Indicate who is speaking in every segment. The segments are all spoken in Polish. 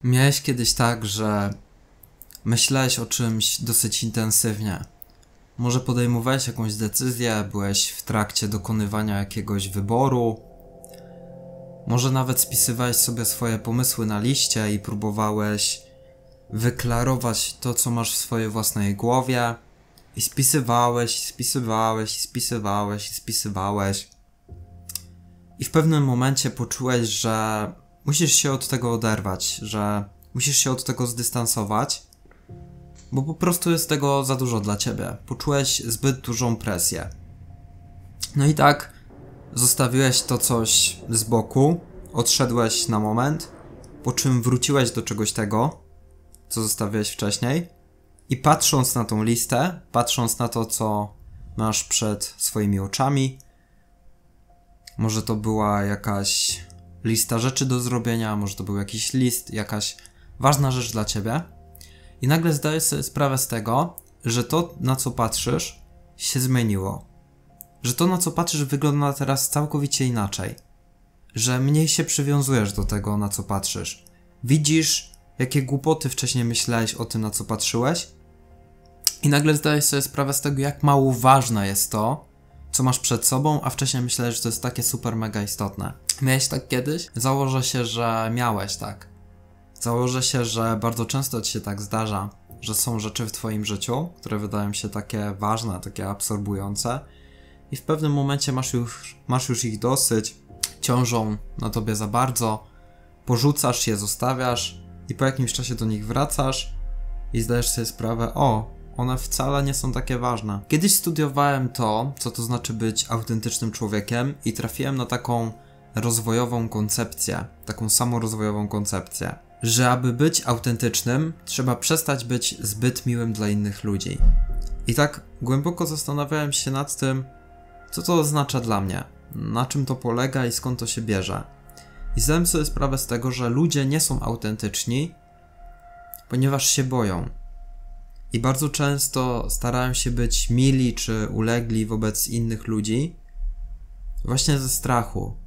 Speaker 1: Miałeś kiedyś tak, że myślałeś o czymś dosyć intensywnie. Może podejmowałeś jakąś decyzję, byłeś w trakcie dokonywania jakiegoś wyboru. Może nawet spisywałeś sobie swoje pomysły na liście i próbowałeś wyklarować to, co masz w swojej własnej głowie. I spisywałeś. I w pewnym momencie poczułeś, że musisz się od tego oderwać, że musisz się od tego zdystansować, bo po prostu jest tego za dużo dla ciebie. Poczułeś zbyt dużą presję. No i tak zostawiłeś to coś z boku, odszedłeś na moment, po czym wróciłeś do czegoś tego, co zostawiłeś wcześniej i patrząc na tą listę, patrząc na to, co masz przed swoimi oczami, może to była jakaś lista rzeczy do zrobienia, może to był jakiś list, jakaś ważna rzecz dla ciebie i nagle zdajesz sobie sprawę z tego, że to, na co patrzysz, się zmieniło. Że to, na co patrzysz, wygląda teraz całkowicie inaczej. Że mniej się przywiązujesz do tego, na co patrzysz. Widzisz, jakie głupoty wcześniej myślałeś o tym, na co patrzyłeś i nagle zdajesz sobie sprawę z tego, jak mało ważne jest to, co masz przed sobą, a wcześniej myślałeś, że to jest takie super mega istotne. Miałeś tak kiedyś? Założę się, że miałeś tak. Założę się, że bardzo często ci się tak zdarza, że są rzeczy w twoim życiu, które wydają się takie ważne, takie absorbujące i w pewnym momencie masz już ich dosyć, ciążą na tobie za bardzo, porzucasz je, zostawiasz i po jakimś czasie do nich wracasz i zdajesz sobie sprawę, one wcale nie są takie ważne. Kiedyś studiowałem to, co to znaczy być autentycznym człowiekiem i trafiłem na taką rozwojową koncepcję, taką samorozwojową koncepcję, że aby być autentycznym, trzeba przestać być zbyt miłym dla innych ludzi. I tak głęboko zastanawiałem się nad tym, co to oznacza dla mnie, na czym to polega i skąd to się bierze. I zdałem sobie sprawę z tego, że ludzie nie są autentyczni, ponieważ się boją. I bardzo często starałem się być mili czy ulegli wobec innych ludzi właśnie ze strachu.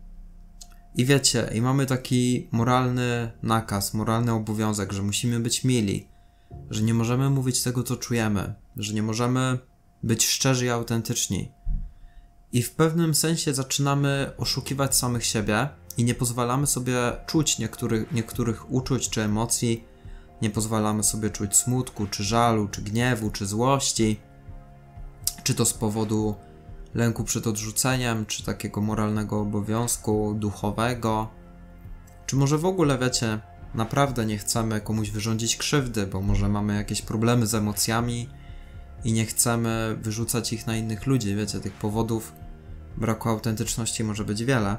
Speaker 1: I wiecie, i mamy taki moralny nakaz, moralny obowiązek, że musimy być mili, że nie możemy mówić tego, co czujemy, że nie możemy być szczerzy i autentyczni. I w pewnym sensie zaczynamy oszukiwać samych siebie i nie pozwalamy sobie czuć niektórych uczuć czy emocji, nie pozwalamy sobie czuć smutku, czy żalu, czy gniewu, czy złości, czy to z powodu lęku przed odrzuceniem, czy takiego moralnego obowiązku duchowego, czy może w ogóle, wiecie, naprawdę nie chcemy komuś wyrządzić krzywdy, bo może mamy jakieś problemy z emocjami i nie chcemy wyrzucać ich na innych ludzi, wiecie, tych powodów braku autentyczności może być wiele,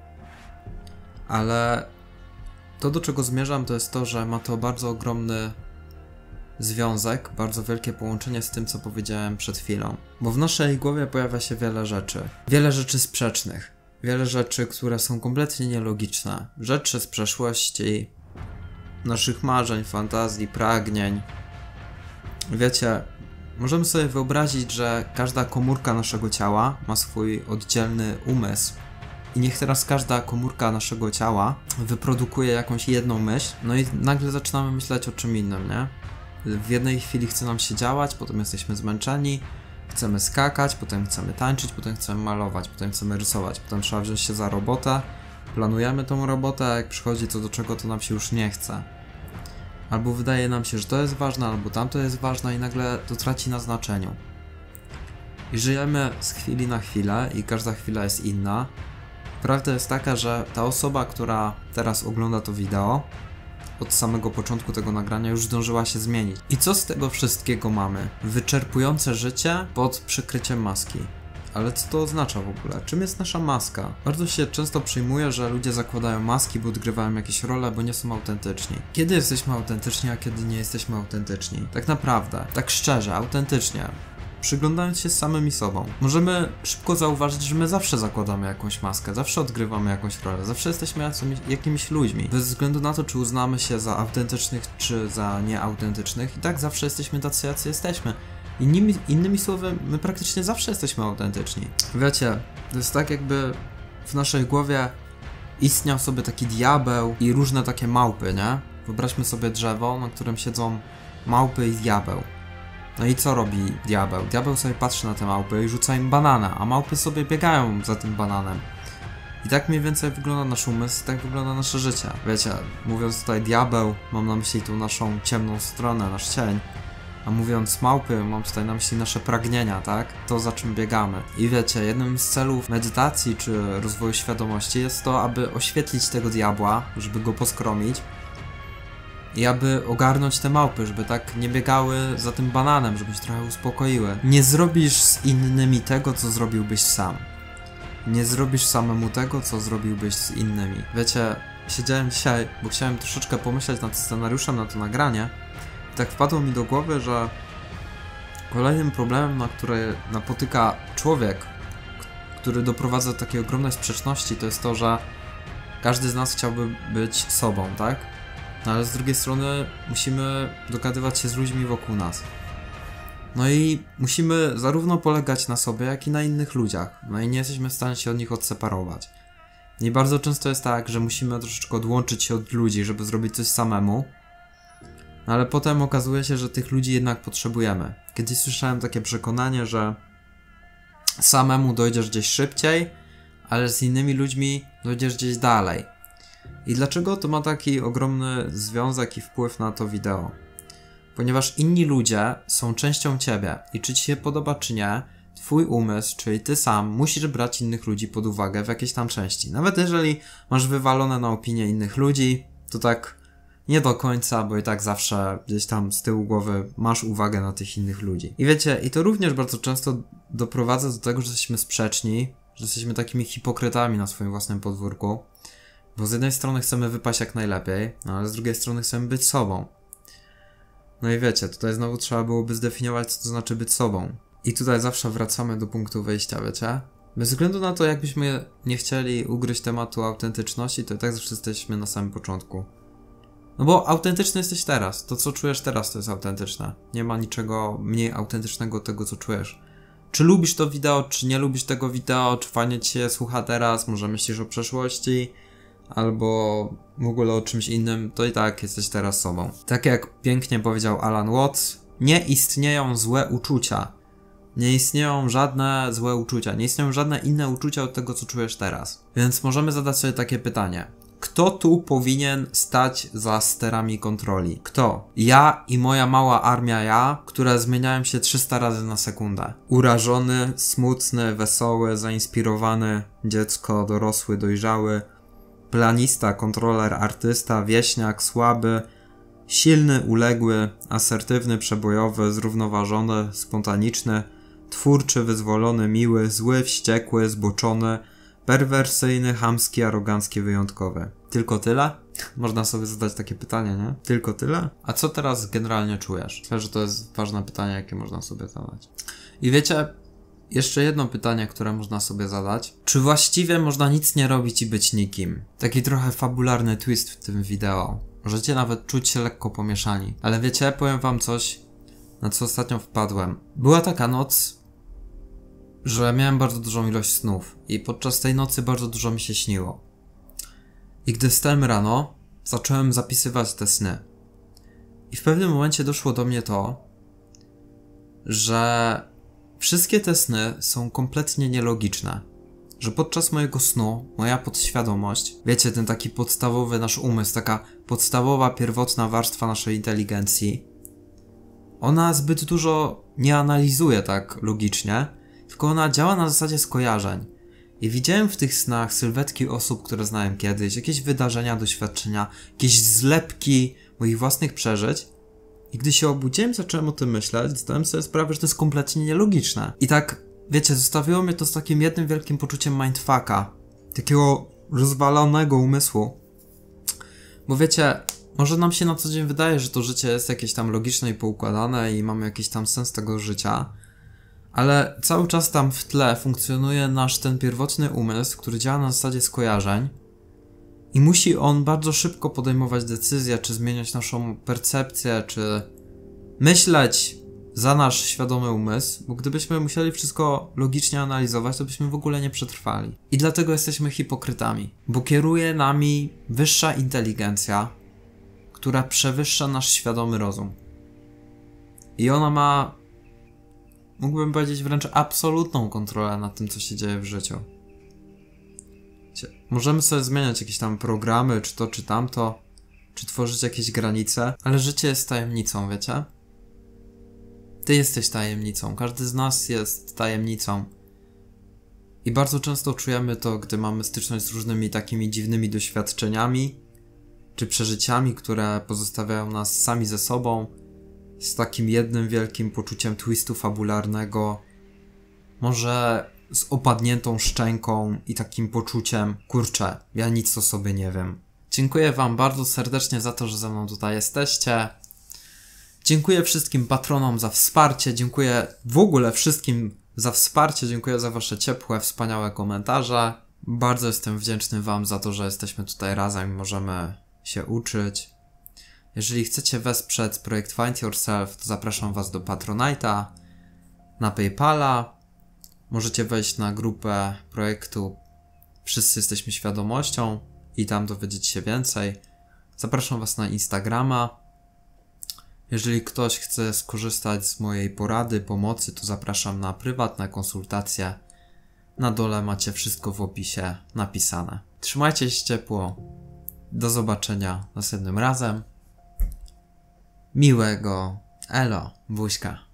Speaker 1: ale to, do czego zmierzam, to jest to, że ma to bardzo ogromny związek, bardzo wielkie połączenie z tym, co powiedziałem przed chwilą. Bo w naszej głowie pojawia się wiele rzeczy. Wiele rzeczy sprzecznych. Wiele rzeczy, które są kompletnie nielogiczne. Rzeczy z przeszłości, naszych marzeń, fantazji, pragnień. Wiecie, możemy sobie wyobrazić, że każda komórka naszego ciała ma swój oddzielny umysł. I niech teraz każda komórka naszego ciała wyprodukuje jakąś jedną myśl, no i nagle zaczynamy myśleć o czym innym, nie? W jednej chwili chce nam się działać, potem jesteśmy zmęczeni, chcemy skakać, potem chcemy tańczyć, potem chcemy malować, potem chcemy rysować, potem trzeba wziąć się za robotę, planujemy tą robotę, a jak przychodzi co do czego, to nam się już nie chce. Albo wydaje nam się, że to jest ważne, albo tamto jest ważne i nagle to traci na znaczeniu. I żyjemy z chwili na chwilę i każda chwila jest inna. Prawda jest taka, że ta osoba, która teraz ogląda to wideo, od samego początku tego nagrania już zdążyła się zmienić. I co z tego wszystkiego mamy? Wyczerpujące życie pod przykryciem maski. Ale co to oznacza w ogóle? Czym jest nasza maska? Bardzo się często przyjmuje, że ludzie zakładają maski, bo odgrywają jakieś role, bo nie są autentyczni. Kiedy jesteśmy autentyczni, a kiedy nie jesteśmy autentyczni? Tak naprawdę, tak szczerze, autentycznie. Przyglądając się samymi sobą, możemy szybko zauważyć, że my zawsze zakładamy jakąś maskę, zawsze odgrywamy jakąś rolę, zawsze jesteśmy jakimiś ludźmi. Bez względu na to, czy uznamy się za autentycznych, czy za nieautentycznych, i tak zawsze jesteśmy tacy, jacy jesteśmy. Innymi słowy, my praktycznie zawsze jesteśmy autentyczni. Wiecie, to jest tak, jakby w naszej głowie istniał sobie taki diabeł i różne takie małpy, nie? Wyobraźmy sobie drzewo, na którym siedzą małpy i diabeł. No i co robi diabeł? Diabeł sobie patrzy na te małpy i rzuca im banana, a małpy sobie biegają za tym bananem. I tak mniej więcej wygląda nasz umysł, tak wygląda nasze życie. Wiecie, mówiąc tutaj diabeł, mam na myśli tą naszą ciemną stronę, nasz cień. A mówiąc małpy, mam tutaj na myśli nasze pragnienia, tak? To, za czym biegamy. I wiecie, jednym z celów medytacji czy rozwoju świadomości jest to, aby oświetlić tego diabła, żeby go poskromić i aby ogarnąć te małpy, żeby tak nie biegały za tym bananem, żeby się trochę uspokoiły. Nie zrobisz z innymi tego, co zrobiłbyś sam. Nie zrobisz samemu tego, co zrobiłbyś z innymi. Wiecie, siedziałem dzisiaj, bo chciałem troszeczkę pomyśleć nad scenariuszem na to nagranie. I tak wpadło mi do głowy, że kolejnym problemem, na który napotyka człowiek, który doprowadza do takiej ogromnej sprzeczności, to jest to, że każdy z nas chciałby być sobą, tak? No ale z drugiej strony musimy dogadywać się z ludźmi wokół nas. No i musimy zarówno polegać na sobie, jak i na innych ludziach. No i nie jesteśmy w stanie się od nich odseparować. I bardzo często jest tak, że musimy troszeczkę odłączyć się od ludzi, żeby zrobić coś samemu. No ale potem okazuje się, że tych ludzi jednak potrzebujemy. Kiedyś słyszałem takie przekonanie, że samemu dojdziesz gdzieś szybciej, ale z innymi ludźmi dojdziesz gdzieś dalej. I dlaczego to ma taki ogromny związek i wpływ na to wideo? Ponieważ inni ludzie są częścią ciebie i czy ci się podoba czy nie, twój umysł, czyli ty sam, musisz brać innych ludzi pod uwagę w jakiejś tam części. Nawet jeżeli masz wywalone na opinię innych ludzi, to tak nie do końca, bo i tak zawsze gdzieś tam z tyłu głowy masz uwagę na tych innych ludzi. I wiecie, i to również bardzo często doprowadza do tego, że jesteśmy sprzeczni, że jesteśmy takimi hipokrytami na swoim własnym podwórku, bo z jednej strony chcemy wypaść jak najlepiej, no ale z drugiej strony chcemy być sobą. No i wiecie, tutaj znowu trzeba byłoby zdefiniować, co to znaczy być sobą. I tutaj zawsze wracamy do punktu wyjścia, wiecie? Bez względu na to, jakbyśmy nie chcieli ugryźć tematu autentyczności, to i tak zawsze jesteśmy na samym początku. No bo autentyczny jesteś teraz. To, co czujesz teraz, to jest autentyczne. Nie ma niczego mniej autentycznego od tego, co czujesz. Czy lubisz to wideo, czy nie lubisz tego wideo, czy fajnie ci się słucha teraz, może myślisz o przeszłości, albo w ogóle o czymś innym, to i tak jesteś teraz sobą. Tak jak pięknie powiedział Alan Watts, nie istnieją złe uczucia. Nie istnieją żadne złe uczucia, nie istnieją żadne inne uczucia od tego, co czujesz teraz. Więc możemy zadać sobie takie pytanie. Kto tu powinien stać za sterami kontroli? Kto? Ja i moja mała armia które zmieniają się 300 razy na sekundę. Urażony, smutny, wesoły, zainspirowany, dziecko, dorosły, dojrzały, planista, kontroler, artysta, wieśniak, słaby, silny, uległy, asertywny, przebojowy, zrównoważony, spontaniczny, twórczy, wyzwolony, miły, zły, wściekły, zboczony, perwersyjny, chamski, arogancki, wyjątkowy. Tylko tyle? Można sobie zadać takie pytanie, nie? Tylko tyle? A co teraz generalnie czujesz? Myślę, że to jest ważne pytanie, jakie można sobie zadać. I wiecie, jeszcze jedno pytanie, które można sobie zadać. Czy właściwie można nic nie robić i być nikim? Taki trochę fabularny twist w tym wideo. Możecie nawet czuć się lekko pomieszani. Ale wiecie, powiem wam coś, na co ostatnio wpadłem. Była taka noc, że miałem bardzo dużą ilość snów i podczas tej nocy bardzo dużo mi się śniło. I gdy wstałem rano, zacząłem zapisywać te sny. I w pewnym momencie doszło do mnie to, że wszystkie te sny są kompletnie nielogiczne. Że podczas mojego snu, moja podświadomość, wiecie, ten taki podstawowy nasz umysł, taka podstawowa, pierwotna warstwa naszej inteligencji, ona zbyt dużo nie analizuje tak logicznie, tylko ona działa na zasadzie skojarzeń. I widziałem w tych snach sylwetki osób, które znałem kiedyś, jakieś wydarzenia, doświadczenia, jakieś zlepki moich własnych przeżyć. I gdy się obudziłem, zacząłem o tym myśleć, zdałem sobie sprawę, że to jest kompletnie nielogiczne. I tak, wiecie, zostawiło mnie to z takim jednym wielkim poczuciem mindfucka. Takiego rozwalonego umysłu. Bo wiecie, może nam się na co dzień wydaje, że to życie jest jakieś tam logiczne i poukładane i mamy jakiś tam sens tego życia. Ale cały czas tam w tle funkcjonuje nasz ten pierwotny umysł, który działa na zasadzie skojarzeń i musi on bardzo szybko podejmować decyzje, czy zmieniać naszą percepcję, czy myśleć za nasz świadomy umysł, bo gdybyśmy musieli wszystko logicznie analizować, to byśmy w ogóle nie przetrwali. I dlatego jesteśmy hipokrytami, bo kieruje nami wyższa inteligencja, która przewyższa nasz świadomy rozum. I ona ma, mógłbym powiedzieć, wręcz absolutną kontrolę nad tym, co się dzieje w życiu. Możemy sobie zmieniać jakieś tam programy, czy to, czy tamto, czy tworzyć jakieś granice, ale życie jest tajemnicą, wiecie? Ty jesteś tajemnicą, każdy z nas jest tajemnicą. I bardzo często czujemy to, gdy mamy styczność z różnymi takimi dziwnymi doświadczeniami, czy przeżyciami, które pozostawiają nas sami ze sobą, z takim jednym wielkim poczuciem twistu fabularnego, może z opadniętą szczęką i takim poczuciem, kurczę, ja nic o sobie nie wiem. Dziękuję wam bardzo serdecznie za to, że ze mną tutaj jesteście. Dziękuję wszystkim patronom za wsparcie, dziękuję w ogóle wszystkim za wsparcie, dziękuję za wasze ciepłe, wspaniałe komentarze. Bardzo jestem wdzięczny wam za to, że jesteśmy tutaj razem i możemy się uczyć. Jeżeli chcecie wesprzeć projekt Find Yourself, to zapraszam was do Patronite'a, na PayPala. Możecie wejść na grupę projektu Wszyscy Jesteśmy Świadomością i tam dowiedzieć się więcej. Zapraszam was na Instagrama. Jeżeli ktoś chce skorzystać z mojej porady, pomocy, to zapraszam na prywatne konsultacje. Na dole macie wszystko w opisie napisane. Trzymajcie się ciepło. Do zobaczenia następnym razem. Miłego. Elo. Buźka.